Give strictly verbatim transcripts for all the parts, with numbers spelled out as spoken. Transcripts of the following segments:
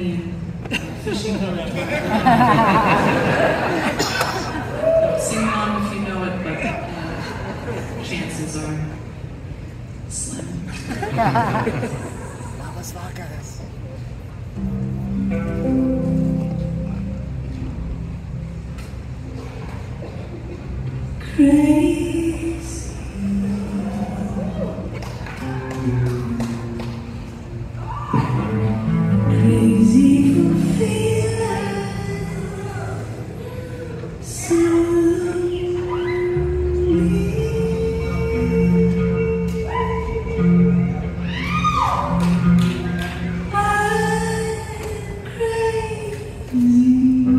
money and fishing boat. Sing along if you know it, but uh, chances are slim. Vamos vacas. Crazy, crazy for feeling so lonely. I'm crazy.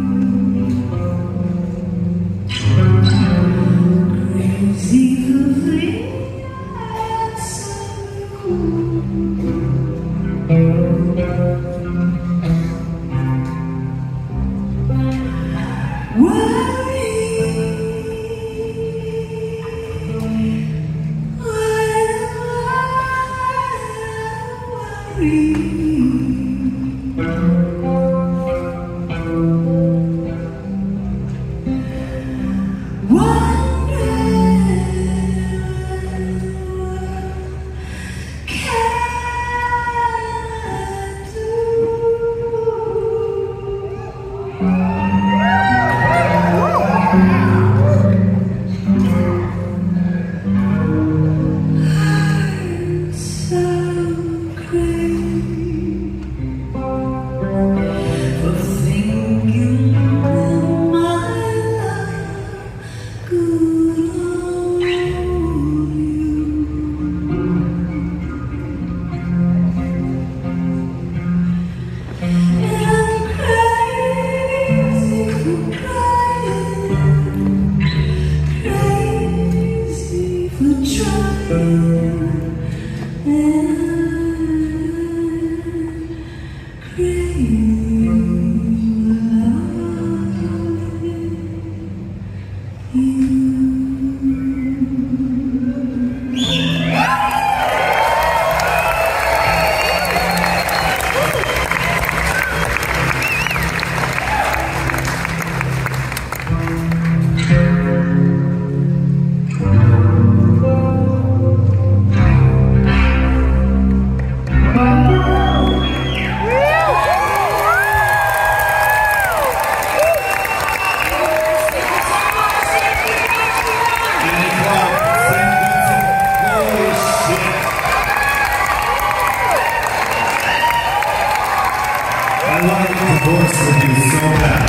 I wanted to divorce with you so bad.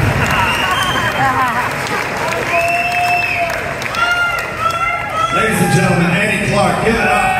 Ladies and gentlemen, Annie Clark, give it up.